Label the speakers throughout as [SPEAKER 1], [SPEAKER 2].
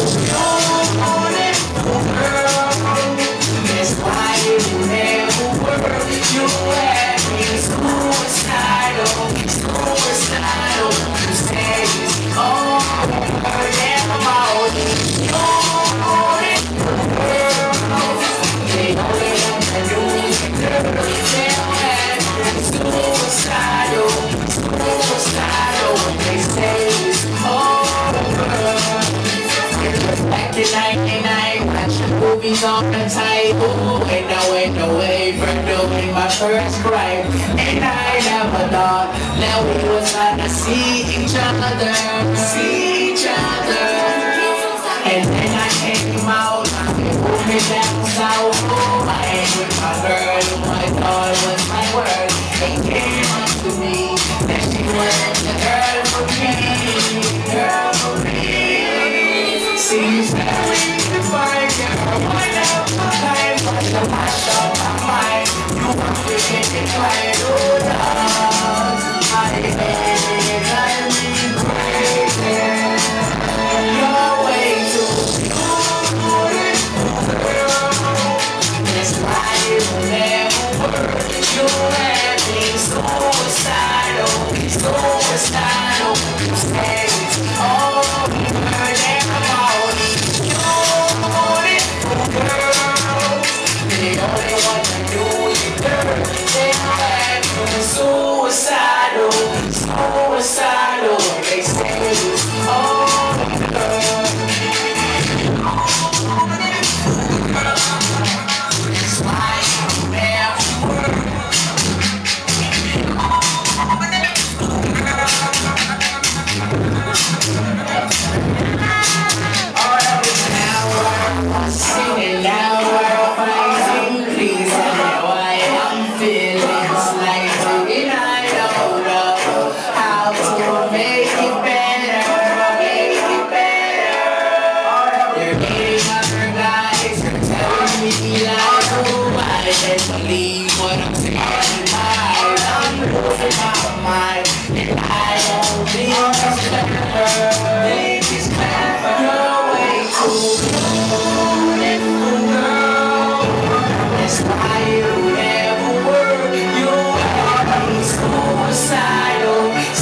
[SPEAKER 1] Movies on the table, and I went away from doing my first crime. And I never thought that we was gonna see each other. And then I came out, moving down south. I ain't with my girl, who I thought was my word. It came up to me that she was the girl for me, Seems that we can find girl, one of a kind, but the mash up my mind. You want to get it right, oh love. I hate it, drive me crazy. You're way too good, girl. That's why you never work. You have me suicidal. You say it's over and about. The only one that knew you, girl, they had you suicidal. They say it's over. That's why you never work. Singing now, we're fighting. Please tell me why I'm feeling slightly. I don't know how to make it better. You're meeting other guys, you're telling me lies. Oh, I can't believe what I'm saying. I'm losing my mind, and I don't think it's clever. You're way too beautiful, girl. That's why you never work. You have me suicidal.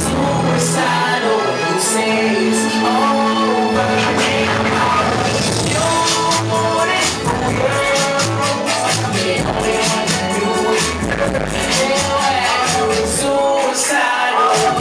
[SPEAKER 1] You say it's over and out. You're beautiful, girl. The only one that knew it. You have me suicidal.